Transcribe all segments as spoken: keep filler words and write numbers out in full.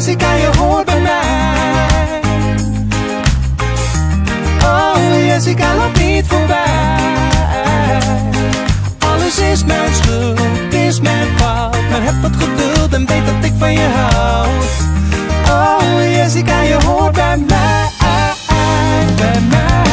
Jessica, je hoort bij mij. Oh Jessica, loop niet voorbij. Alles is mijn schuld, is mijn fout, maar heb wat geduld en weet dat ik van je houd. Oh Jessica, je hoort bij mij, bij mij.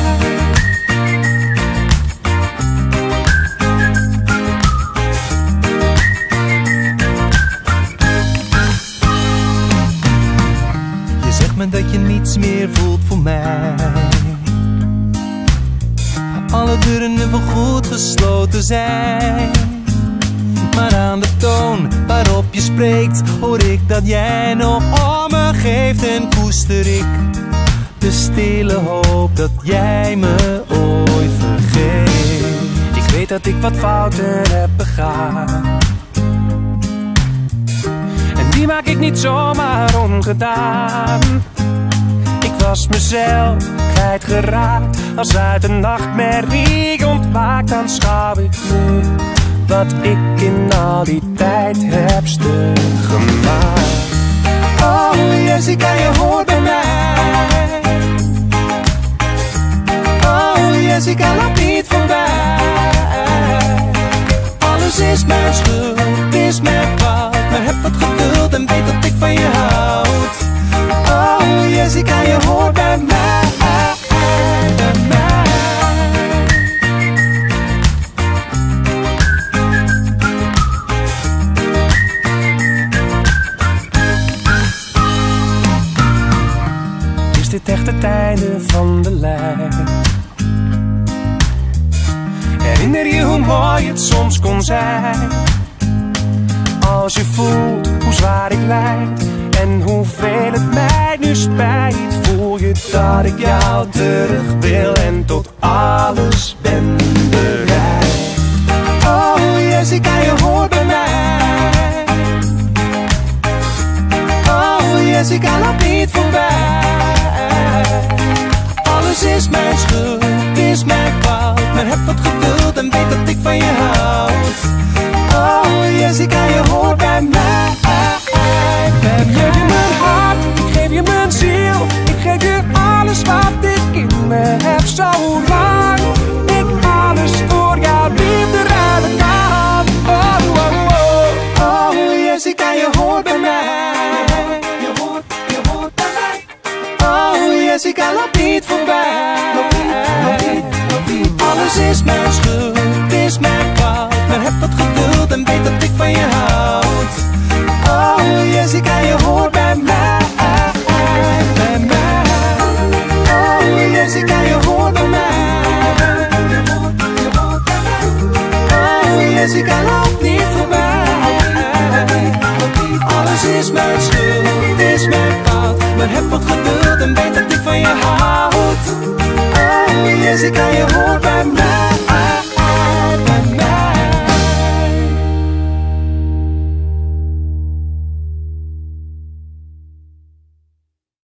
Je zegt me dat je niets meer voelt voor mij. Alle deuren nu wel goed gesloten zijn. Maar aan de toon waarop je spreekt hoor ik dat jij nog om me geeft. En koester ik de stille hoop dat jij me ooit vergeet. Ik weet dat ik wat fouten heb begaan, en die maak ik niet zomaar ongedaan. Ik was mezelf kwijtgeraakt, als uit een nachtmerrie ontwaakt. Aanschouw ik nu wat ik in al die tijd heb stuk gemaakt. Oh Jessica, je hoort bij mij. Oh Jessica, loop niet voorbij. Alles is mijn schuld, is mijn fout, maar heb wat geduld en weet dat ik van je houd. Oh Jessica, je hoort bij mij, bij mij. Is dit echt het einde van de lijn? Herinner je hoe mooi het soms kon zijn? Als je voelt hoe zwaar ik lijd en hoeveel het mij nu spijt, voel je dat ik jou terug wil en tot alles ben bereid. Oh Jessica, je hoort bij mij. Oh Jessica, loop niet voorbij. Alles is mijn schuld, is mijn fout, maar heb wat geduld en weet dat ik van je houd. Oh Jessica, je hoort bij mij. Ik geef je mijn hart, ik geef je mijn ziel, ik geef je alles wat ik in me heb. Zolang ik alles voor jouw liefde ruilen kan. Oh, oh, oh. Oh Jessica, je hoort bij mij. Je hoort, je hoort bij mij. Oh Jessica, loop niet voorbij. Loop niet, loop niet, loop niet. Alles is mijn schuld, is mijn fout, maar heb wat geduld en weet dat ik van je houd. Oh Jessica, je hoort bij mij, bij mij. Oh Jessica, je hoort bij mij. Oh Jessica, loop niet voorbij. Alles is mijn schuld, is mijn fout, maar heb wat geduld en weet dat ik van je houd. Oh Jessica, je hoort bij mij.